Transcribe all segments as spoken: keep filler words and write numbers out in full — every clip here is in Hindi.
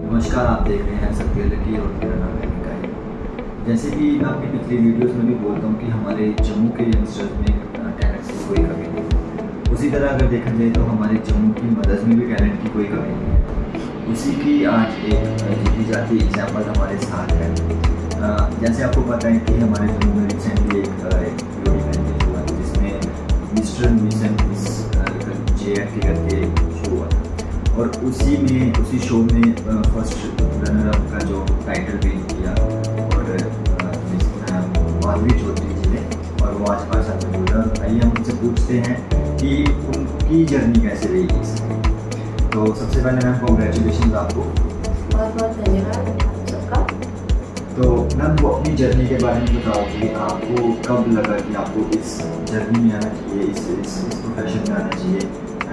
नमस्कार, आप देख रहे हैं सत्य रियलिटी और मेरा नाम है मिकाइल। जैसे कि मैं अपनी पिछली वीडियोस में भी बोलता हूँ कि हमारे जम्मू के यंगस्टर्स में टैलेंट की कोई कमी नहीं। उसी तरह अगर देखा जाए तो हमारे जम्मू की मदर्स में भी टैलेंट की कोई कमी नहीं है। उसी की आज एक जीती जाती एग्जाम्पल हमारे साथ है। जैसे आपको पता है कि हमारे जम्मू में रिसेंटली एक वीडियो मैंने हुआ जिसमें mister miss and miss J F के करके शो हुआ और उसी में उसी शो में फर्स्ट रनर अप का जो टाइटल विन किया और माधवी चौधरी जी ने, और वो आज हमारे साथ मौजूद है। आइए हम उनसे पूछते हैं कि उनकी जर्नी कैसे रही इसकी। तो सबसे पहले मैम कॉन्ग्रेचुलेशन आपको, बहुत बहुत धन्यवाद सबका। तो मैम वो अपनी जर्नी के बारे में बताओ कि आपको कब लगा कि आपको इस जर्नी में आना चाहिए, इस इस, इस प्रोफेशन में आना चाहिए।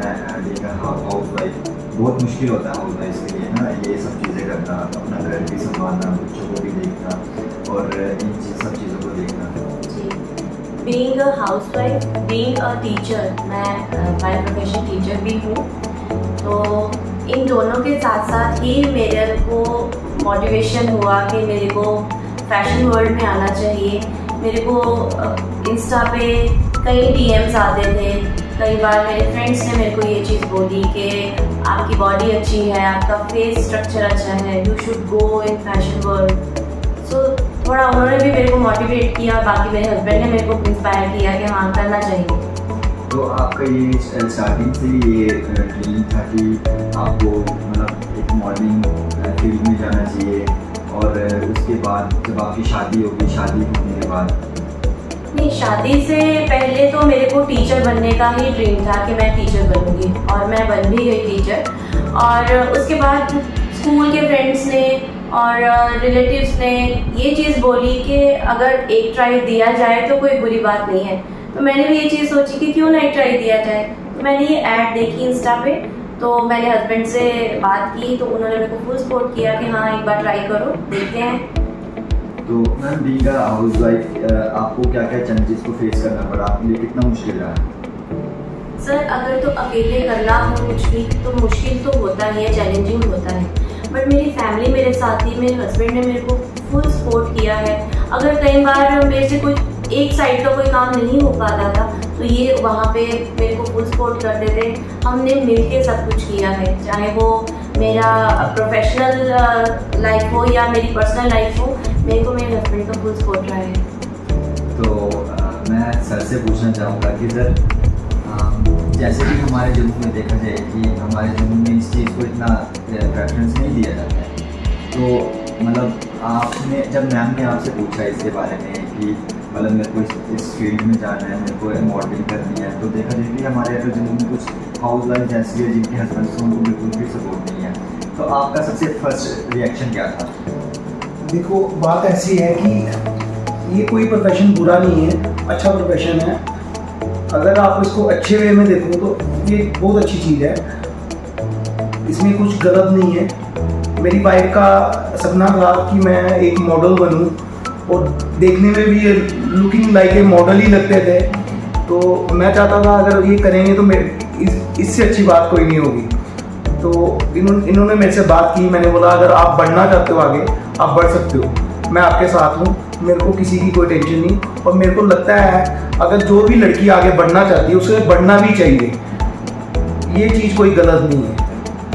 हाउस वाइफ बहुत मुश्किल होता है हाउस वाइफ के लिए ना, ये सब चीज़ें करना, अपना घर भी संभालना, बच्चों को भी देखना और इन सब चीज़ों को देखना। जी, being a housewife, being a teacher, मैं बाय प्रोफेशन टीचर भी हूँ, तो इन दोनों के साथ साथ ही मेरे को मोटिवेशन हुआ कि मेरे को फैशन वर्ल्ड में आना चाहिए। मेरे को इंस्टा पे कई डीएम्स आते थे, कई बार मेरे फ्रेंड्स ने मेरे को ये चीज़ बोली कि आपकी बॉडी अच्छी है, आपका फेस स्ट्रक्चर अच्छा है, you should go in fashion world. So थोड़ा उन्होंने भी मेरे को मोटिवेट किया, बाकी मेरे हस्बैंड ने मेरे को इंस्पायर किया कि हाँ करना चाहिए। तो आपका ये स्टार्टिंग से ये ड्रीम था कि आपको मतलब एक मॉडलिंग फील्ड में जाना चाहिए, और उसके बाद जब आपकी शादी होगी, शादी होने के बाद? नहीं, शादी से पहले तो मेरे को टीचर बनने का ही ड्रीम था कि मैं टीचर बनूंगी, और मैं बन भी गई टीचर। और उसके बाद स्कूल के फ्रेंड्स ने और रिलेटिव्स ने ये चीज़ बोली कि अगर एक ट्राई दिया जाए तो कोई बुरी बात नहीं है। तो मैंने भी ये चीज़ सोची कि क्यों ना एक ट्राई दिया जाए। तो मैंने ये ऐड देखी इंस्टा पे, तो मैंने हस्बैंड से बात की, तो उन्होंने मेरे को फुल सपोर्ट किया कि हाँ एक बार ट्राई करो, देखते हैं। तो ma'am being a housewife आपको क्या क्या चैलेंजेस को फेस करना पड़ा, आपके लिए कितना मुश्किल रहा? सर अगर तो अकेले करना हो कुछ भी तो मुश्किल तो होता ही है, चैलेंजिंग होता है, बट मेरी फैमिली मेरे साथ ही, मेरे हस्बैंड ने मेरे को फुल सपोर्ट किया है। अगर कई बार मेरे से कोई एक साइड का कोई काम नहीं हो पाता था तो ये वहाँ पे मेरे को फुल सपोर्ट करते थे। हमने मिलके सब कुछ किया है, चाहे वो मेरा प्रोफेशनल लाइफ हो या मेरी पर्सनल लाइफ हो, मेरे को मेरे हस्बैंड का फुल सपोर्ट रहा है। तो आ, मैं सर से पूछना चाहूँगा कि सर जैसे कि हमारे जम्मू में देखा जाए कि हमारे जम्मू में इस चीज़ को इतना प्रेफरेंस नहीं दिया जाता है, तो मतलब आपने जब मैम ने आपसे पूछा इसके बारे में कि मतलब मेरे को इस, इस फील्ड में जाना है, मेरे को मॉडलिंग करनी है, तो देखा जाए कि हमारे अगर जम्मू में कुछ हाउस वाइफ ऐसी है जिनके हस्बैंड से उनको बिल्कुल भी सपोर्ट नहीं है, तो आपका सबसे फर्स्ट रिएक्शन क्या था? देखो बात ऐसी है कि ये कोई प्रोफेशन बुरा नहीं है, अच्छा प्रोफेशन है। अगर आप इसको अच्छे वे में देखो तो ये बहुत अच्छी चीज़ है, इसमें कुछ गलत नहीं है। मेरी वाइफ का सपना था कि मैं एक मॉडल बनूं, और देखने में भी ये लुकिंग लाइक ए मॉडल ही लगते थे, तो मैं चाहता था अगर ये करेंगे तो मेरे इस इससे अच्छी बात कोई नहीं होगी। तो इन्होंने इन्होंने मेरे से बात की, मैंने बोला अगर आप बढ़ना चाहते हो आगे आप बढ़ सकते हो, मैं आपके साथ हूँ, मेरे को किसी की कोई टेंशन नहीं। और मेरे को लगता है अगर जो भी लड़की आगे बढ़ना चाहती है उसे बढ़ना भी चाहिए, ये चीज़ कोई गलत नहीं है।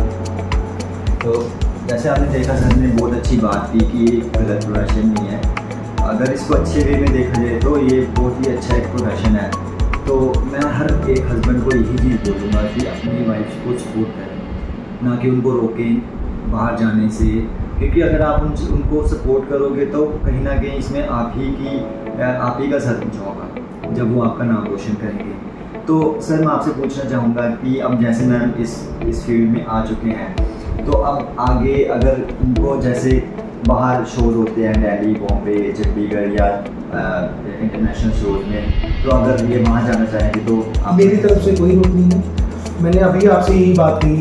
तो जैसे आपने देखा सर ने बहुत अच्छी बात की कि ये गलत प्रोफेशन नहीं है, अगर इसको अच्छे वे में देखा जाए तो ये बहुत ही अच्छा एक प्रोफेशन है। तो मैं हर एक हस्बैंड को यही चीज़ बोलूँगा कि अपनी वाइफ को सपोर्ट करें, ना कि उनको रोकें बाहर जाने से, क्योंकि अगर आप उन उनको सपोर्ट करोगे तो कहीं ना कहीं इसमें आप ही की आप ही का सर ऊँचा होगा जब वो आपका नाम रोशन करेंगे। तो सर मैं आपसे पूछना चाहूँगा कि अब जैसे मैम इस इस फील्ड में आ चुके हैं, तो अब आगे अगर उनको जैसे बाहर शोज होते हैं दिल्ली, बॉम्बे, चंडीगढ़ या इंटरनेशनल शोज में, तो अगर ये वहाँ जाना चाहेंगे तो मेरी तरफ से कोई रोक नहीं है। मैंने अभी आपसे यही बात कही,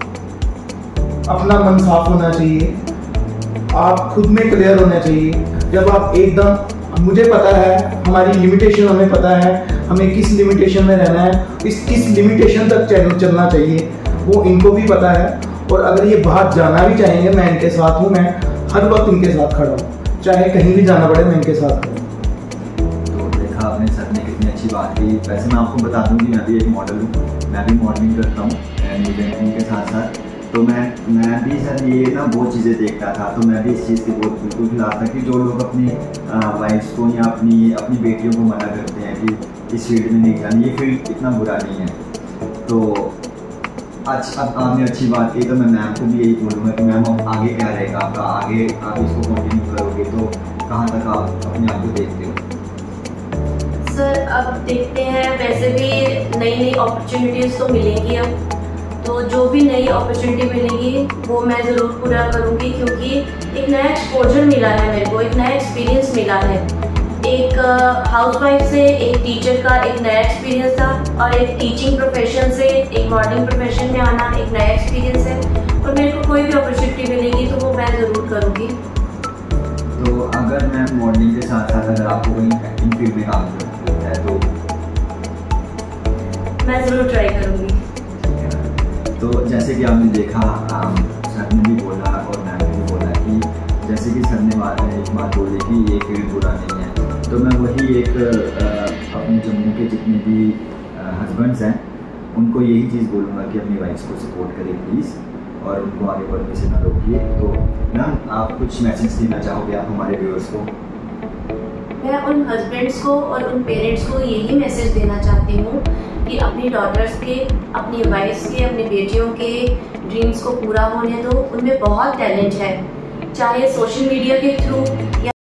अपना मन साफ होना चाहिए, आप खुद में क्लियर होना चाहिए। जब आप एकदम, मुझे पता है हमारी लिमिटेशन, हमें पता है हमें किस लिमिटेशन में रहना है, इस किस लिमिटेशन तक चलना चाहिए, वो इनको भी पता है। और अगर ये बाहर जाना भी चाहेंगे मैं इनके साथ हूँ, मैं हर वक्त इनके साथ खड़ा हूँ, चाहे कहीं भी जाना पड़े मैं इनके साथ खड़ा हूँ। तो देखा आपने सर ने कितनी अच्छी बात की। वैसे मैं आपको बता दूँ कि मैं भी एक मॉडल हूँ, मैं भी मॉडलिंग करता हूँ एंड इवेंटिंग के साथ साथ। तो मैं मैं भी सर ये ना बहुत चीज़ें देखता था, तो मैं भी इस चीज़ के बहुत बिल्कुल खिलाफ था कि जो लोग अपनी वाइफ्स को या अपनी अपनी बेटियों को मना करते हैं कि इस फील्ड में नहीं जाना, ये फील्ड इतना बुरा नहीं है। तो आज अब आपने अच्छी बात की, तो मैं मैम को भी यही बोलूँगा कि मैम अब आगे क्या रहेगा आपका, आगे आप इसको कंटिन्यू करोगे तो कहाँ तक आप अपने आप को देखते हो? सर अब देखते हैं, वैसे भी नई नई अपॉर्चुनिटीज़ तो मिलेंगी अब, तो जो भी नई अपॉर्चुनिटी मिलेगी वो मैं ज़रूर पूरा करूँगी, क्योंकि एक नया एक्सपोजर मिला है मेरे को, एक नया एक्सपीरियंस मिला है। एक हाउसवाइफ से एक टीचर का एक नया एक्सपीरियंस था, और एक टीचिंग प्रोफेशन से एक मॉडलिंग प्रोफेशन में आना एक नया एक्सपीरियंस है। और मेरे को कोई भी अपॉर्चुनिटी मिलेगी तो वो मैं ज़रूर करूँगी। तो अगर मैं मॉडलिंग के साथ साथ अगर आपको कहीं एक्टिंग फील्ड में काम करना है तो मैं ज़रूर ट्राई करूँगी। तो जैसे कि आपने देखा, सर ने भी बोला और मैम ने भी बोला कि जैसे कि सर ने एक बात बोली कि ये फील्ड बुरा नहीं है, तो मैं वही एक अपने जम्मू के जितने भी हस्बैंड्स हैं उनको यही चीज़ बोलूँगा कि अपनी वाइफ्स को सपोर्ट करें प्लीज़, और उनको आगे बढ़ने से ना रोकिए। तो मैम आप कुछ मैसेज देना चाहोगे आप हमारे व्यूअर्स को? मैं उन हस्बैंड्स को और उन पेरेंट्स को यही मैसेज देना चाहती हूँ कि अपनी डॉटर्स के, अपनी वाइफ्स के, अपनी बेटियों के ड्रीम्स को पूरा होने दो। उनमें बहुत टैलेंट है, चाहे सोशल मीडिया के थ्रू या